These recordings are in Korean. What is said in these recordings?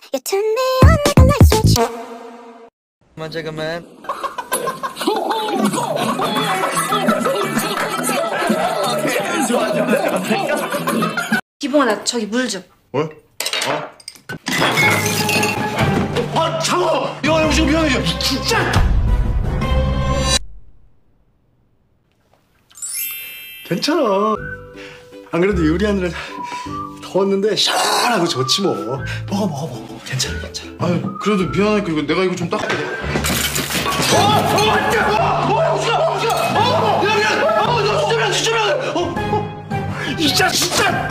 You turn me on like a light switch. 잠깐만. 기봉아, 나 저기 물 좀. 왜? 아, 장어! 야, 지금 미안해. 진짜! 괜찮아. 안 그래도 요리하느라 더웠는데 시원하고 좋지 뭐. 먹어. 괜찮아. 아유, 그래도 미안하니까 이거 내가 이거 좀 닦을게. 이 자식 진짜!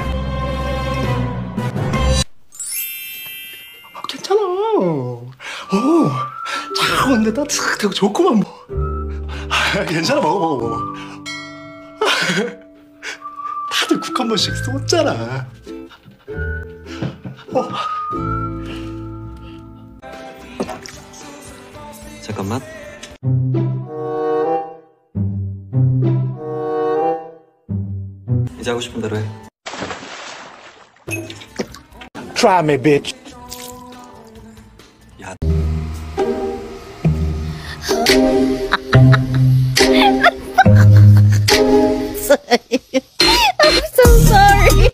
괜찮아. 차가운데 따뜻하고 좋구만 뭐. 괜찮아. 먹어. 다들 국 한 번씩 쏟잖아. 잠깐만. 이제 하고 싶은 대로 해. Try me, bitch. 야. I'm so sorry.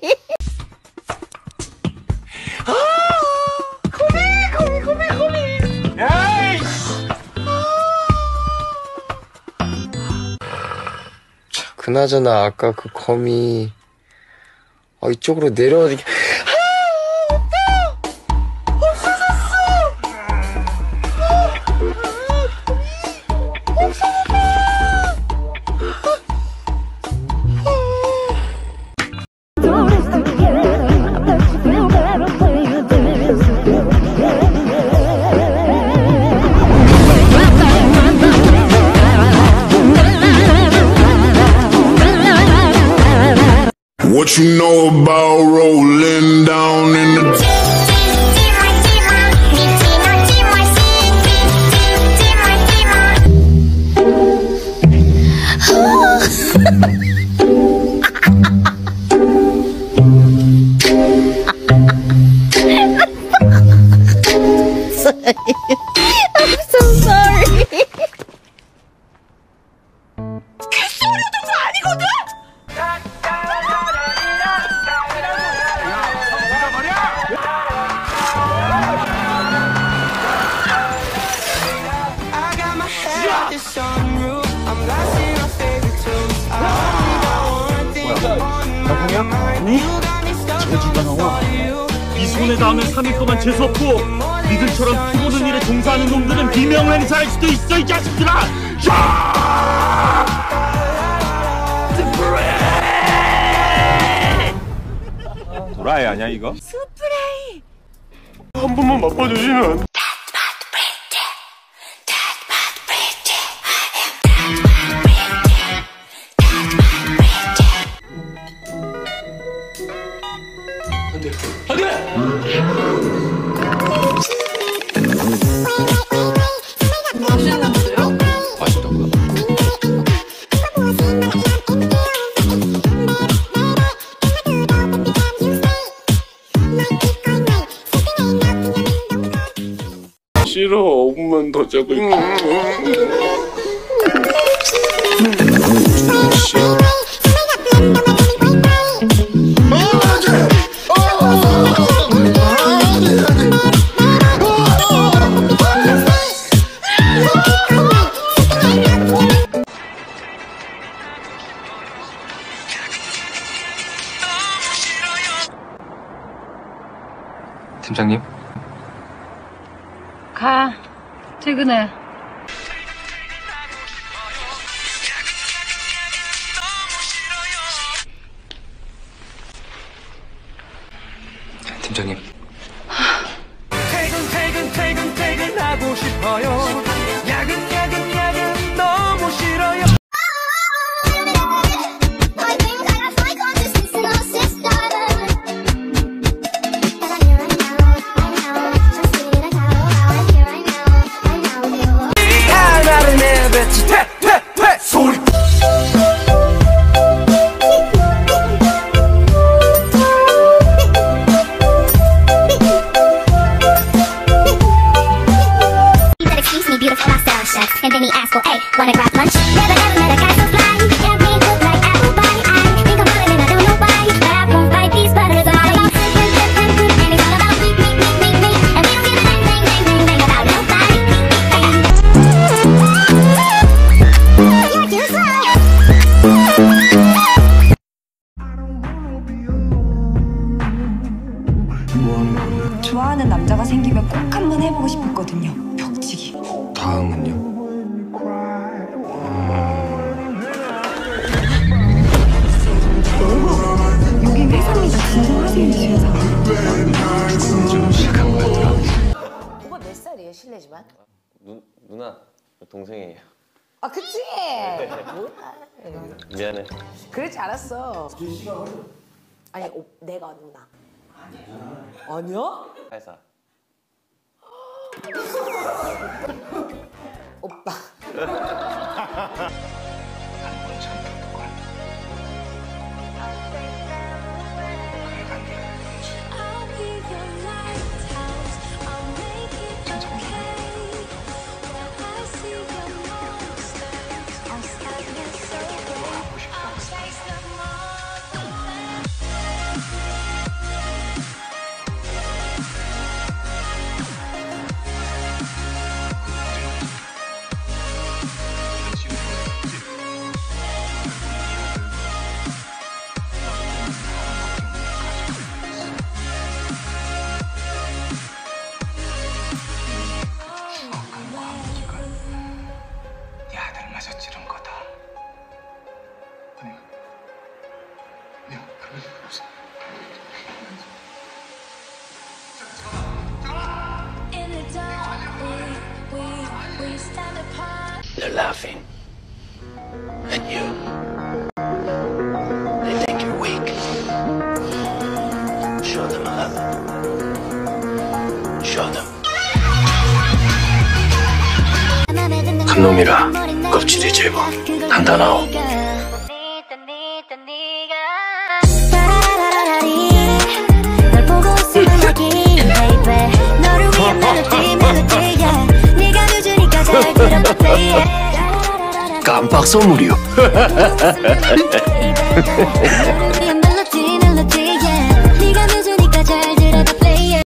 그나저나 아까 그 거미 이쪽으로 내려오는 게 What you know about rolling down in the I'm so sorry. 제주가 나와. 이 손에 닿으면 3일 동안 재수없고 니들처럼 피보는 일에 종사하는 놈들은 비명행사할 수도 있어 이 자식들아. 도라이 아니야 이거? 스프레이. 한 번만 맛봐주시면. 싫어. 5분만 더 자고 있고. 팀장님? 가. 퇴근해. 팀장님. 퇴근하고 싶어요. 야근 너무 싫어요. 좋아하는 남자가 생기면 꼭 한번 해보고 싶었거든요. 벽치기. 다음은요? 여기 회사입니다. 진정하세요, 지혜사. 좀 시간 같더라. 오빠 몇 살이에요? 실례지만. 누나 동생이에요. 아 그치? 뭐야? 미안해. 그렇지 않았어. 아니 내가 누나. 아니야? 8살. 오빠. 네 아들마저 찌른 거다. 내가 그럴 리 없어. They're laughing at you. They think you're weak. Show them 11. Show them. 큰 놈이라 껍질이 제법 단단하오. 널 보고 있으면 여기 baby 너를 위한 멜로디 네가 늦으니까 잘 들어봐 baby 깜빡 선물이요.